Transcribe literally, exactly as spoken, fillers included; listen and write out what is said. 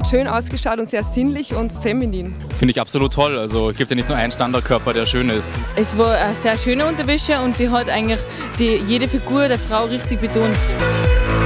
hat schön ausgeschaut und sehr sinnlich und feminin. Finde ich absolut toll. Also es gibt ja nicht nur einen Standardkörper, der schön ist. Es war eine sehr schöne Unterwäsche und die hat eigentlich die, jede Figur der Frau richtig betont.